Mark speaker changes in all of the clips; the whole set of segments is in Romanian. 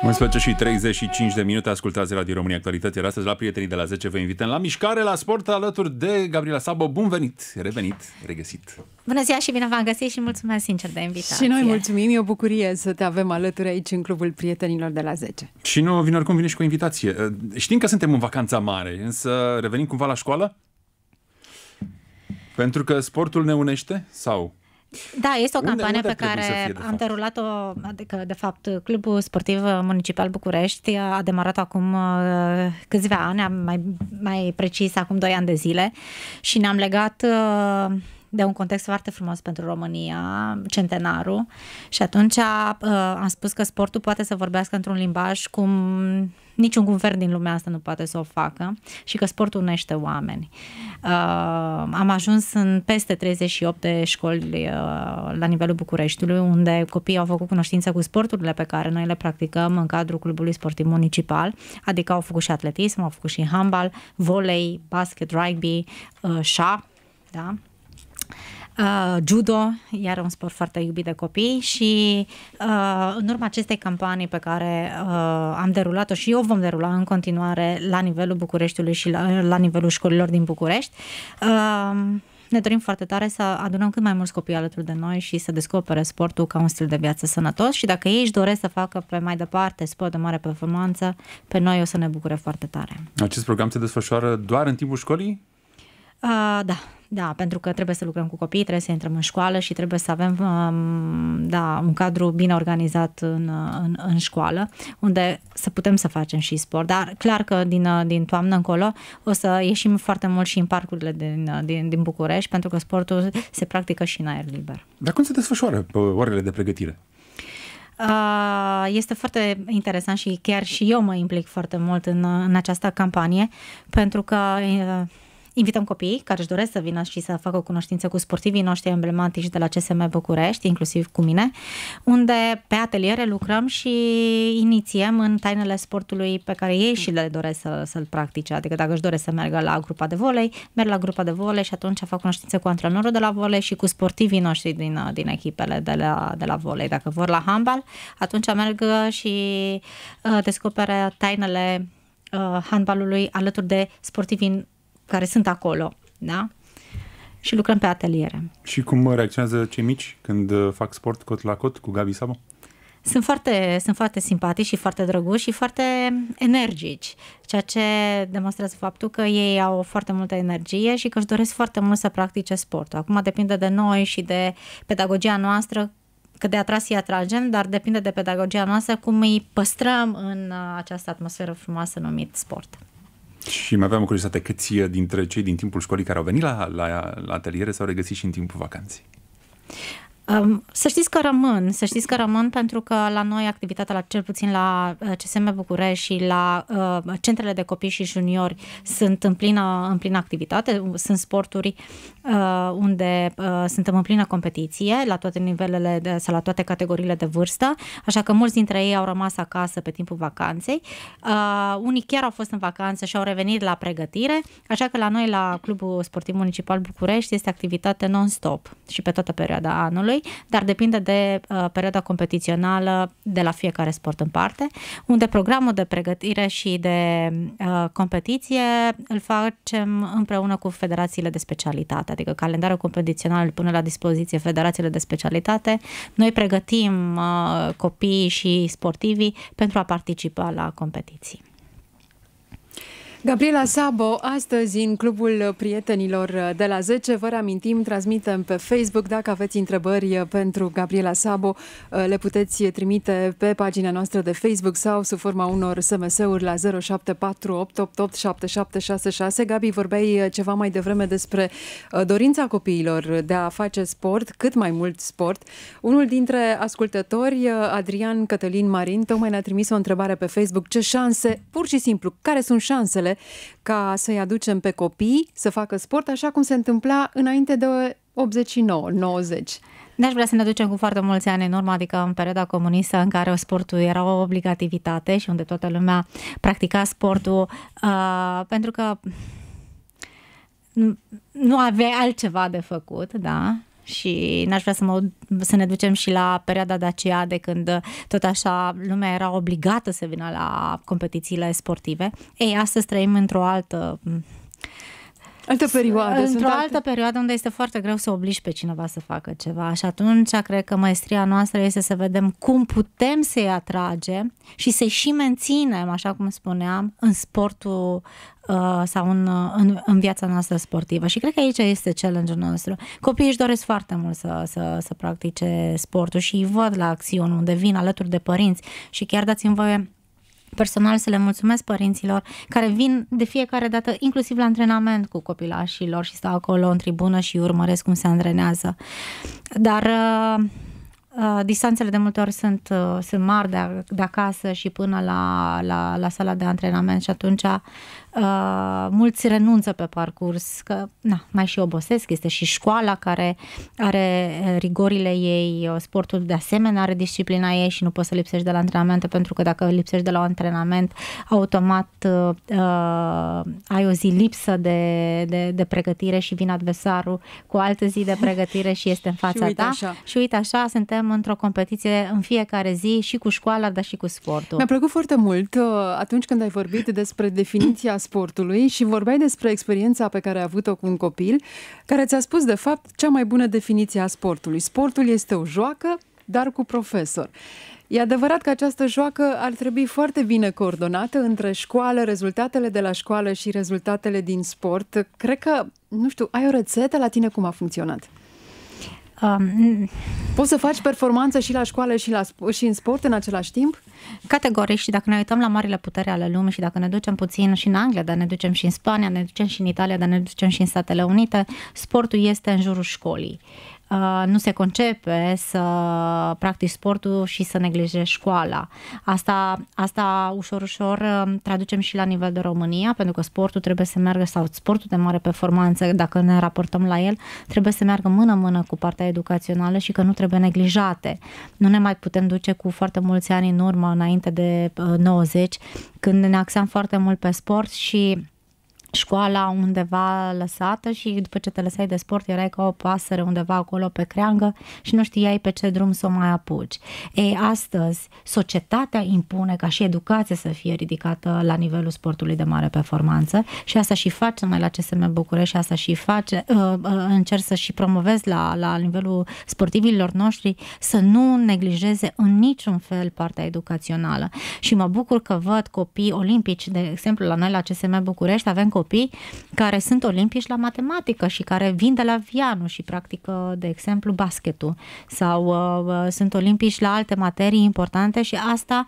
Speaker 1: 11 și 35 de minute, ascultați Radio România Actualități. Iar astăzi la Prietenii de la 10 vă invităm la mișcare, la sport, alături de Gabriela Szabo. Bun venit, revenit, regăsit.
Speaker 2: Bună ziua și bine v-am găsit și mulțumesc sincer de invitație.
Speaker 3: Și noi mulțumim, e o bucurie să te avem alături aici în Clubul Prietenilor de la 10.
Speaker 1: Și nu vine oricum, vine și cu o invitație. Știm că suntem în vacanța mare, însă revenim cumva la școală? Pentru că sportul ne unește? Sau...
Speaker 2: Da, este o campanie pe care am derulat-o, adică de fapt Clubul Sportiv Municipal București a demarat acum câțiva ani, mai precis acum 2 ani de zile și ne-am legat de un context foarte frumos pentru România, centenarul, și atunci am spus că sportul poate să vorbească într-un limbaj cum niciun guvern din lumea asta nu poate să o facă și că sportul unește oameni. Am ajuns în peste 38 de școli la nivelul Bucureștiului, unde copiii au făcut cunoștință cu sporturile pe care noi le practicăm în cadrul Clubului Sportiv Municipal, adică au făcut și atletism, au făcut și handbal, volei, basket, rugby, șah, da? Judo, iar un sport foarte iubit de copii și în urma acestei campanii pe care am derulat-o și eu vom derula în continuare la nivelul Bucureștiului și la nivelul școlilor din București, ne dorim foarte tare să adunăm cât mai mulți copii alături de noi și să descopere sportul ca un stil de viață sănătos și dacă ei își doresc să facă pe mai departe sport de mare performanță, pe noi o să ne bucure foarte tare.
Speaker 1: Acest program se desfășoară doar în timpul școlii?
Speaker 2: Da, pentru că trebuie să lucrăm cu copii, trebuie să intrăm în școală și trebuie să avem un cadru bine organizat în școală, unde să putem să facem și sport. Dar clar că din toamnă încolo o să ieșim foarte mult și în parcurile din București, pentru că sportul se practică și în aer liber.
Speaker 1: Dar cum se desfășoară pe orele de pregătire?
Speaker 2: Este foarte interesant și chiar și eu mă implic foarte mult în această campanie, pentru că invităm copiii care își doresc să vină și să facă cunoștință cu sportivii noștri emblematici de la CSM București, inclusiv cu mine, unde pe ateliere lucrăm și inițiem în tainele sportului pe care ei și le doresc să-l practice. Adică dacă își doresc să meargă la grupa de volei, merg la grupa de volei și atunci fac cunoștință cu antrenorul de la volei și cu sportivii noștri din echipele de la volei. Dacă vor la handbal, atunci merg și descoperă tainele handbalului alături de sportivii care sunt acolo, da? Și lucrăm pe ateliere.
Speaker 1: Și cum reacționează cei mici când fac sport cot la cot cu Gabi Szabo?
Speaker 2: Sunt foarte simpatici și foarte drăguși și foarte energici, ceea ce demonstrează faptul că ei au foarte multă energie și că își doresc foarte mult să practice sportul. Acum depinde de noi și de pedagogia noastră, că de atras îi atragem, dar depinde de pedagogia noastră cum îi păstrăm în această atmosferă frumoasă numit sport.
Speaker 1: Și mai aveam o curiozitate, câți dintre cei din timpul școlii care au venit la ateliere s-au regăsit și în timpul vacanței?
Speaker 2: Să știți că rămân pentru că la noi activitatea, cel puțin la CSM București și la centrele de copii și juniori sunt în plină activitate, sunt sporturi unde suntem în plină competiție la toate nivelele sau la toate categoriile de vârstă, așa că mulți dintre ei au rămas acasă pe timpul vacanței, unii chiar au fost în vacanță și au revenit la pregătire, așa că la noi la Clubul Sportiv Municipal București este activitate non-stop și pe toată perioada anului, dar depinde de perioada competițională de la fiecare sport în parte, unde programul de pregătire și de competiție îl facem împreună cu federațiile de specialitate, adică calendarul competițional îl pune la dispoziție federațiile de specialitate, noi pregătim copiii și sportivii pentru a participa la competiții.
Speaker 3: Gabriela Szabo, astăzi în Clubul Prietenilor de la 10, vă reamintim, transmitem pe Facebook. Dacă aveți întrebări pentru Gabriela Szabo, le puteți trimite pe pagina noastră de Facebook sau sub forma unor SMS-uri la 0748887766. Gabi, vorbeai ceva mai devreme despre dorința copiilor de a face sport, cât mai mult sport. Unul dintre ascultători, Adrian Cătălin Marin, tocmai ne-a trimis o întrebare pe Facebook. Ce șanse, pur și simplu, care sunt șansele ca să-i aducem pe copii să facă sport așa cum se întâmpla înainte de 89-90?
Speaker 2: N-aș vrea să ne ducem cu foarte mulți ani în urmă, adică în perioada comunistă în care sportul era o obligativitate și unde toată lumea practica sportul pentru că nu aveai altceva de făcut, da? și n-aș vrea să ne ducem și la perioada de aceea de când tot așa lumea era obligată să vină la competițiile sportive. Ei, astăzi trăim într-o altă
Speaker 3: perioadă.
Speaker 2: Într-o altă perioadă unde este foarte greu să obligi pe cineva să facă ceva și atunci cred că maestria noastră este să vedem cum putem să-i atragem și să-i și menținem, așa cum spuneam, în sportul sau în viața noastră sportivă. Și cred că aici este challenge-ul nostru. Copiii își doresc foarte mult să practice sportul și îi văd la acțiuni unde vin alături de părinți și chiar dați-mi voie personal să le mulțumesc părinților care vin de fiecare dată, inclusiv la antrenament cu copilașii lor și stau acolo în tribună și urmăresc cum se antrenează. Dar distanțele de multe ori sunt mari de acasă și până la sala de antrenament și atunci mulți renunță pe parcurs, că mai și obosesc, este și școala care are rigorile ei, sportul de asemenea are disciplina ei și nu poți să lipsești de la antrenamente, pentru că dacă lipsești de la un antrenament, automat ai o zi lipsă de pregătire și vine adversarul cu o altă zi de pregătire și este în fața ta. Și uite așa, suntem într-o competiție în fiecare zi și cu școala, dar și cu sportul.
Speaker 3: Mi-a plăcut foarte mult atunci când ai vorbit despre definiția sportului și vorbeai despre experiența pe care ai avut-o cu un copil care ți-a spus de fapt cea mai bună definiție a sportului. Sportul este o joacă, dar cu profesor. E adevărat că această joacă ar trebui foarte bine coordonată între școală, rezultatele de la școală și rezultatele din sport. Cred că, nu știu, ai o rețetă la tine cum a funcționat? Poți să faci performanță și la școală și în sport în același timp?
Speaker 2: Categoric, și dacă ne uităm la marile putere ale lumii și dacă ne ducem puțin și în Anglia, dar ne ducem și în Spania, ne ducem și în Italia, dar ne ducem și în Statele Unite, sportul este în jurul școlii. Nu se concepe să practici sportul și să neglijezi școala. Asta ușor traducem și la nivel de România, pentru că sportul trebuie să meargă, sau sportul de mare performanță, dacă ne raportăm la el, trebuie să meargă mână-mână cu partea educațională și că nu trebuie neglijate. Nu ne mai putem duce cu foarte mulți ani în urmă, înainte de 90, când ne axam foarte mult pe sport și școala undeva lăsată și după ce te lăsai de sport erai ca o pasăre undeva acolo pe creangă și nu știai pe ce drum să o mai apuci. Ei, astăzi societatea impune ca și educația să fie ridicată la nivelul sportului de mare performanță și asta și facem noi la CSM București și asta și încerc să și promovez la nivelul sportivilor noștri să nu neglijeze în niciun fel partea educațională. Și mă bucur că văd copii olimpici, de exemplu la noi la CSM București avem copii care sunt olimpici la matematică și care vin de la Vianu și practică, de exemplu, basketul sau sunt olimpici la alte materii importante și asta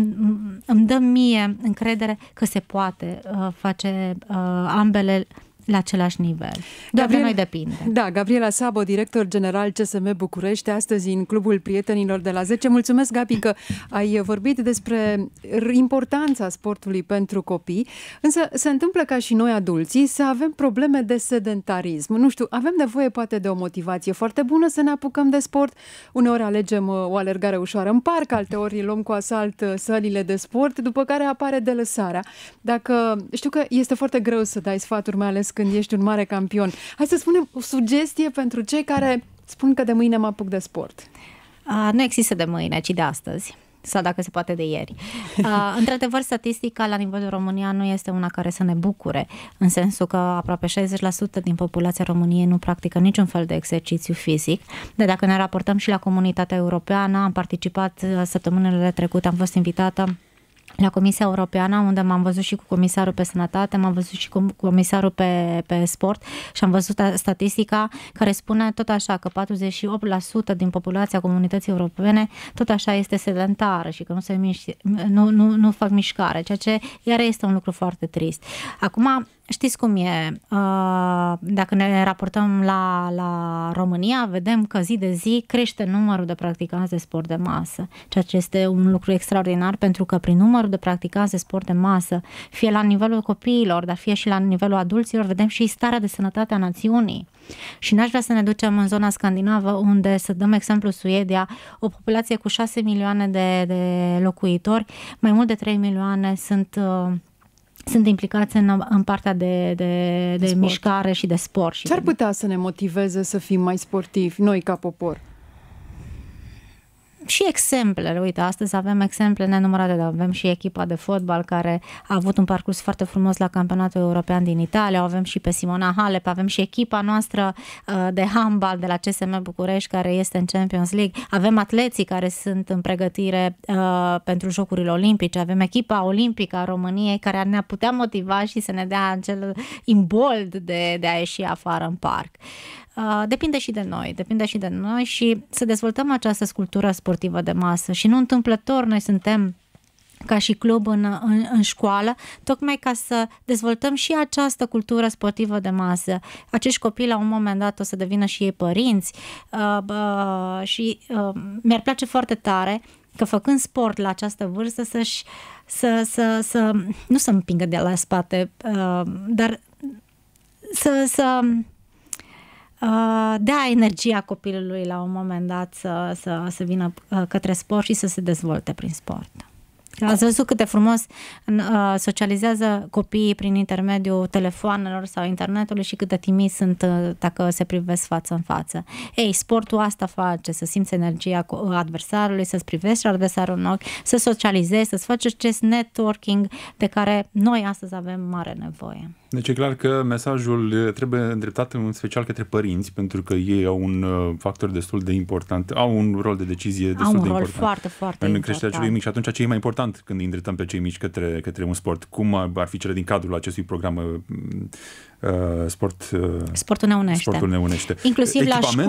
Speaker 2: îmi dă mie încredere că se poate face ambele la același nivel. Doar de noi depinde.
Speaker 3: Da, Gabriela Sabo, director general CSM București, astăzi în Clubul Prietenilor de la 10. Mulțumesc, Gabi, că ai vorbit despre importanța sportului pentru copii, însă se întâmplă ca și noi adulții să avem probleme de sedentarism. Nu știu, avem nevoie poate de o motivație foarte bună să ne apucăm de sport. Uneori alegem o alergare ușoară în parc, alteori luăm cu asalt sălile de sport, după care apare delăsarea. Știu că este foarte greu să dai sfaturi, mai ales când ești un mare campion. Hai să spunem o sugestie pentru cei care spun că de mâine mă apuc de sport.
Speaker 2: Nu există de mâine, ci de astăzi. Sau dacă se poate de ieri. Într-adevăr, statistica la nivelul România nu este una care să ne bucure, în sensul că aproape 60% din populația României nu practică niciun fel de exercițiu fizic. Dar dacă ne raportăm și la comunitatea europeană, am participat săptămânile trecute, am fost invitată la Comisia Europeană, unde m-am văzut și cu comisarul pe sănătate, m-am văzut și cu comisarul pe sport și am văzut statistica care spune tot așa că 48% din populația comunității europene tot așa este sedentară și că nu fac mișcare, ceea ce iar este un lucru foarte trist. Acum, știți cum e, dacă ne raportăm la România, vedem că zi de zi crește numărul de practicanți de sport de masă, ceea ce este un lucru extraordinar, pentru că prin numărul de practicanți de sport de masă, fie la nivelul copiilor, dar fie și la nivelul adulților, vedem și starea de sănătate a națiunii. Și n-aș vrea să ne ducem în zona scandinavă, unde, să dăm exemplu Suedia, o populație cu 6 milioane de locuitori, mai mult de 3 milioane sunt sunt implicați în partea de mișcare și de sport.
Speaker 3: Ce ar putea să ne motiveze să fim mai sportivi, noi ca popor?
Speaker 2: Și exemplele, uite, astăzi avem exemple nenumărate, dar avem și echipa de fotbal care a avut un parcurs foarte frumos la campionatul european din Italia, avem și pe Simona Halep, avem și echipa noastră de handbal de la CSM București care este în Champions League, avem atleții care sunt în pregătire pentru Jocurile Olimpice, avem echipa olimpică a României care ne-a putea motiva și să ne dea acel imbold de a ieși afară în parc. Depinde și de noi și să dezvoltăm această cultură sportivă de masă și nu întâmplător noi suntem ca și club în școală, tocmai ca să dezvoltăm și această cultură sportivă de masă. Acești copii la un moment dat o să devină și ei părinți și mi-ar place foarte tare că făcând sport la această vârstă să nu să împingă de la spate, dar să dea energia copilului la un moment dat să vină către sport și să se dezvolte prin sport. Ați văzut cât de frumos socializează copiii prin intermediul telefoanelor sau internetului și cât de timizi sunt dacă se privesc față în față. Ei, sportul asta face, să simți energia adversarului, să-ți privești adversarul în ochi, să socializezi, să-ți faci acest networking de care noi astăzi avem mare nevoie.
Speaker 1: Deci e clar că mesajul trebuie îndreptat în special către părinți, pentru că ei au un factor destul de important, au un rol de decizie destul de important.
Speaker 2: Au un rol foarte, foarte important.
Speaker 1: În creșterea celui mic și atunci ce e mai important când îi îndreptăm pe cei mici către un sport? Cum ar fi cele din cadrul acestui program
Speaker 2: Sportul ne unește.
Speaker 1: Sportul ne unește.
Speaker 2: Inclusiv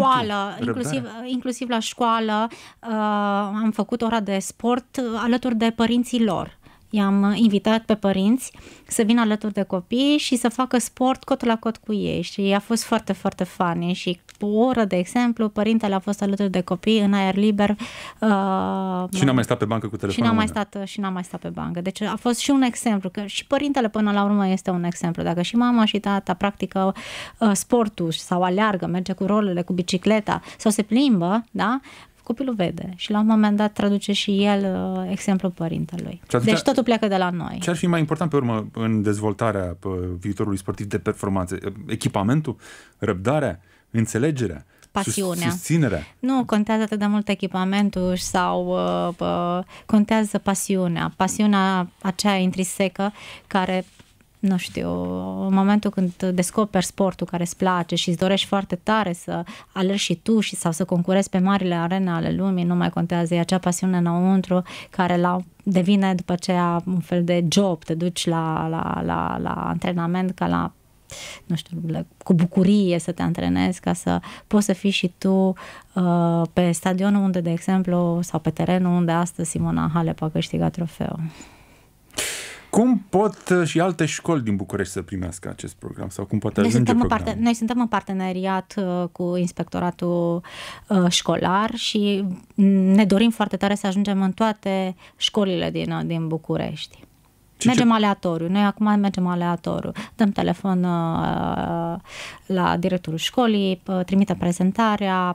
Speaker 2: la școală am făcut ora de sport alături de părinții lor. I-am invitat pe părinți să vină alături de copii și să facă sport cot la cot cu ei și a fost foarte, foarte funny și o oră, de exemplu, părintele a fost alături de copii în aer liber.
Speaker 1: Și n-a mai stat pe bancă cu telefonul.
Speaker 2: Și n-a mai stat pe bancă. Deci a fost și un exemplu, că și părintele până la urmă este un exemplu. Dacă și mama și tata practică sportul sau aleargă, merge cu rolele, cu bicicleta sau se plimbă, da? Copilul vede și la un moment dat traduce și el exemplul părintelui. Deci totul pleacă de la noi.
Speaker 1: Ce ar fi mai important pe urmă în dezvoltarea viitorului sportiv de performanță? Echipamentul, răbdarea, înțelegerea,
Speaker 2: pasiunea,
Speaker 1: susținerea?
Speaker 2: Nu contează atât de mult echipamentul sau contează pasiunea aceea intrinsecă care, nu știu, în momentul când descoperi sportul care îți place și îți dorești foarte tare să alergi și tu sau să concurezi pe marile arene ale lumii, nu mai contează, e acea pasiune înăuntru care devine după aceea un fel de job, te duci la antrenament ca la, nu știu, cu bucurie să te antrenezi ca să poți să fii și tu pe stadionul unde, de exemplu, sau pe terenul unde astăzi Simona Halep a câștigat trofeul.
Speaker 1: Cum pot și alte școli din București să primească acest program? Sau cum poate ajunge programul?
Speaker 2: Noi suntem în parteneriat cu Inspectoratul Școlar și ne dorim foarte tare să ajungem în toate școlile din București. Mergem aleatoriu. Noi acum mergem aleatoriu. Dăm telefon la directorul școlii, trimitem prezentarea,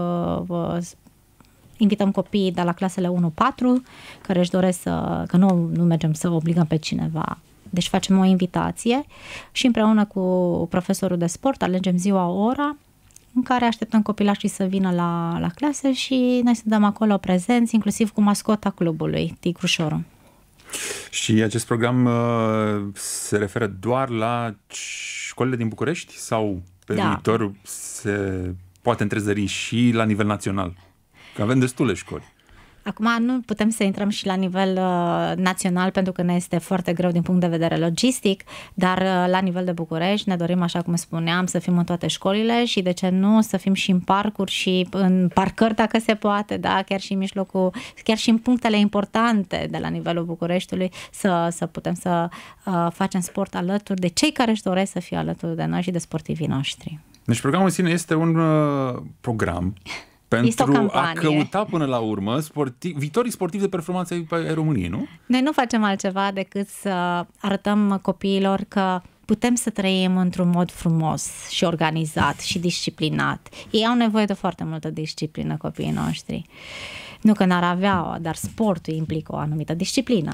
Speaker 2: invităm copiii de la clasele 1-4 care își doresc că nu mergem să obligăm pe cineva. Deci facem o invitație și împreună cu profesorul de sport alegem ziua, ora în care așteptăm copilașii să vină la clasă și noi suntem acolo prezenți, inclusiv cu mascota clubului, Tigrușorul.
Speaker 1: Și acest program se referă doar la școlile din București sau pe viitor se poate întrezări și la nivel național? Că avem destule școli.
Speaker 2: Acum nu putem să intrăm și la nivel național pentru că ne este foarte greu din punct de vedere logistic, dar la nivel de București ne dorim, așa cum spuneam, să fim în toate școlile și de ce nu să fim și în parcuri și în parcări dacă se poate, da? Chiar și în mijlocul, chiar și în punctele importante de la nivelul Bucureștiului să putem să facem sport alături de cei care își doresc să fie alături de noi și de sportivii noștri.
Speaker 1: Deci programul în sine este un program pentru a căuta până la urmă viitorii sportivi de performanță ai României, nu?
Speaker 2: Noi nu facem altceva decât să arătăm copiilor că putem să trăim într-un mod frumos și organizat și disciplinat. Ei au nevoie de foarte multă disciplină, copiii noștri. Nu că n-ar avea, dar sportul implică o anumită disciplină.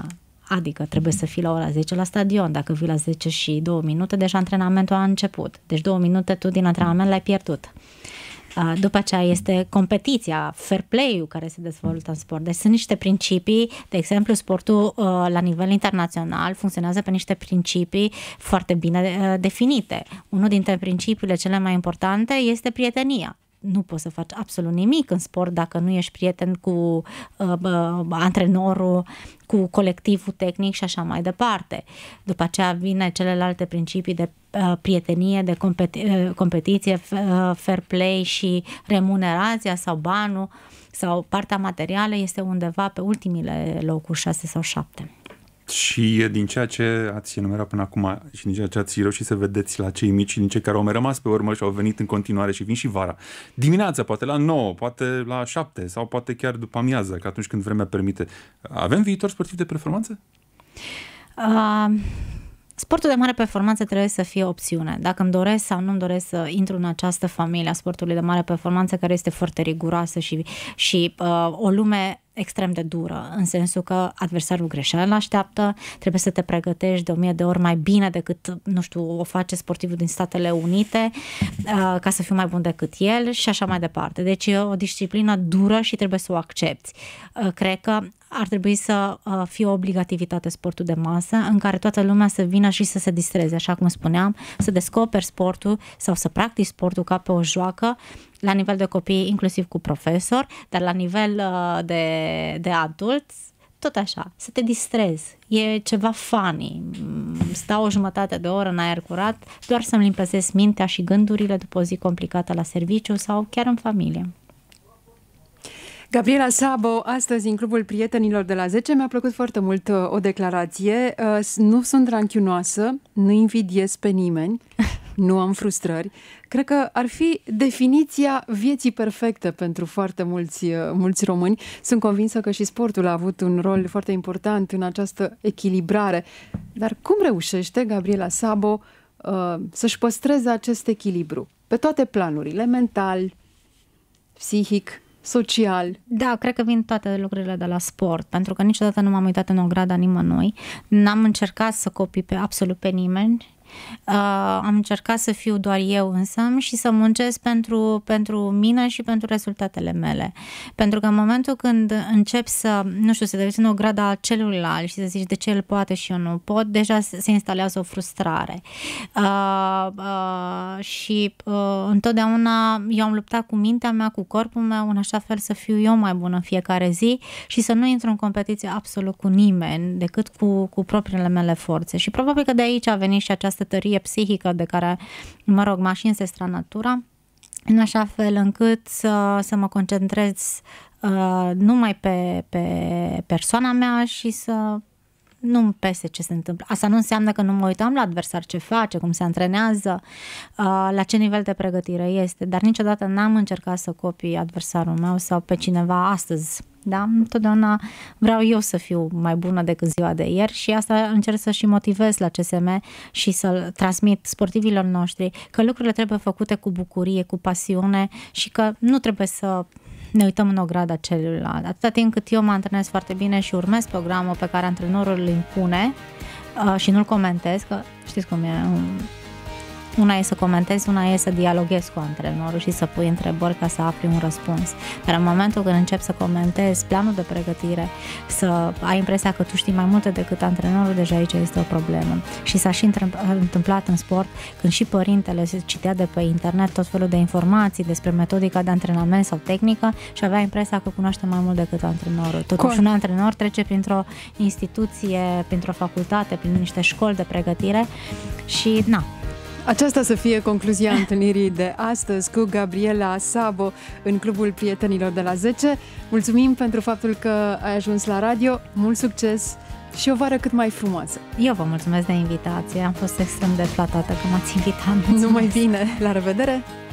Speaker 2: Adică trebuie să fii la ora 10 la stadion. Dacă vii la 10 și 2 minute, deja antrenamentul a început. Deci 2 minute tu din antrenament l-ai pierdut. După aceea este competiția, fair play-ul care se dezvoltă în sport. Deci sunt niște principii, de exemplu, sportul la nivel internațional funcționează pe niște principii foarte bine definite. Unul dintre principiile cele mai importante este prietenia. Nu poți să faci absolut nimic în sport dacă nu ești prieten cu antrenorul, cu colectivul tehnic și așa mai departe. După aceea vine celelalte principii de prietenie, de competiție, fair play și remunerația sau banul sau partea materială este undeva pe ultimile locuri, 6 sau 7.
Speaker 1: Și din ceea ce ați enumerat până acum și din ceea ce ați reușit să vedeți la cei mici și din cei care au mai rămas pe urmă și au venit în continuare și vin și vara, dimineața, poate la 9, poate la 7 sau poate chiar după amiază, că atunci când vremea permite, avem viitor sportiv de performanță?
Speaker 2: Sportul de mare performanță trebuie să fie opțiune. Dacă îmi doresc sau nu îmi doresc să intru în această familie a sportului de mare performanță care este foarte riguroasă și o lume extrem de dură, în sensul că adversarul greșeală așteaptă, trebuie să te pregătești de 1000 de ori mai bine decât, nu știu, o face sportivul din Statele Unite ca să fiu mai bun decât el și așa mai departe. Deci e o disciplină dură și trebuie să o accepti. Cred că ar trebui să fie o obligativitate sportul de masă în care toată lumea să vină și să se distreze, așa cum spuneam, să descoperi sportul sau să practici sportul ca pe o joacă la nivel de copii, inclusiv cu profesor, dar la nivel de adulți, tot așa, să te distrezi. E ceva funny. Stau o jumătate de oră în aer curat doar să-mi limpezesc mintea și gândurile după o zi complicată la serviciu sau chiar în familie.
Speaker 3: Gabriela Szabo, astăzi în Clubul Prietenilor de la 10, mi-a plăcut foarte mult o declarație. Nu sunt ranchiunoasă, nu invidiez pe nimeni, nu am frustrări. Cred că ar fi definiția vieții perfecte pentru foarte mulți români. Sunt convinsă că și sportul a avut un rol foarte important în această echilibrare. Dar cum reușește Gabriela Szabo să-și păstreze acest echilibru pe toate planurile, mental, psihic, social?
Speaker 2: Da, cred că vin toate lucrurile de la sport, pentru că niciodată nu m-am uitat în ograda nimănui. N-am încercat să copii pe absolut pe nimeni. Am încercat să fiu doar eu însămi și să muncesc pentru mine și pentru rezultatele mele. Pentru că în momentul când începi să, nu știu, să devii în ograda celuilalt și să zici de ce el poate și eu nu pot, deja se instalează o frustrare. Și întotdeauna eu am luptat cu mintea mea, cu corpul meu, în așa fel să fiu eu mai bună în fiecare zi și să nu intru în competiție absolut cu nimeni, decât cu propriile mele forțe. Și probabil că de aici a venit și această tărie psihică de care, mă rog, m-a și înzestrat natura, în așa fel încât să mă concentrez numai pe persoana mea și să nu-mi pese ce se întâmplă. Asta nu înseamnă că nu mă uitam la adversar ce face, cum se antrenează, la ce nivel de pregătire este, dar niciodată n-am încercat să copii adversarul meu sau pe cineva astăzi. Da? Întotdeauna vreau eu să fiu mai bună decât ziua de ieri și asta încerc să și motivez la CSM și să transmit sportivilor noștri că lucrurile trebuie făcute cu bucurie, cu pasiune și că nu trebuie să ne uităm în ograda celuilalt. Atâta timp cât eu mă antrenez foarte bine și urmez programul pe care antrenorul îl impune și nu-l comentez, că știți cum e, una e să comentezi, una e să dialoghezi cu antrenorul și să pui întrebări ca să afli un răspuns. Dar în momentul când începi să comentezi planul de pregătire, să ai impresia că tu știi mai multe decât antrenorul, deja aici este o problemă. Și s-a și întâmplat în sport când și părintele se citea de pe internet tot felul de informații despre metodica de antrenament sau tehnică și avea impresia că cunoaște mai mult decât antrenorul. Totuși un antrenor trece printr-o instituție, printr-o facultate, prin niște școli de pregătire și na.
Speaker 3: Aceasta să fie concluzia întâlnirii de astăzi cu Gabriela Szabo în Clubul Prietenilor de la 10. Mulțumim pentru faptul că ai ajuns la radio, mult succes și o vară cât mai frumoasă.
Speaker 2: Eu vă mulțumesc de invitație, am fost extrem de flatată că m-ați invitat. Mulțumesc.
Speaker 3: Numai bine, la revedere!